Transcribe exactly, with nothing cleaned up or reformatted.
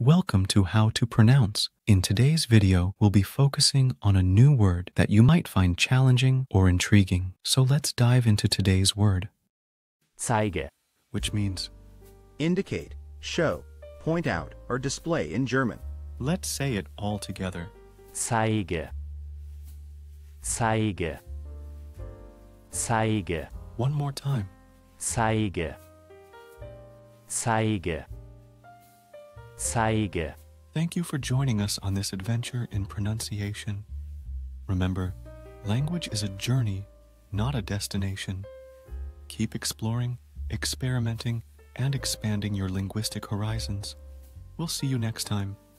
Welcome to How to Pronounce. In today's video, we'll be focusing on a new word that you might find challenging or intriguing. So let's dive into today's word, Zeige, which means indicate, show, point out, or display in German. let's say it all together. Zeige, Zeige, Zeige, One more time. Zeige, Zeige, Zeige. Thank you for joining us on this adventure in pronunciation. Remember, language is a journey, not a destination. Keep exploring, experimenting, and expanding your linguistic horizons. We'll see you next time.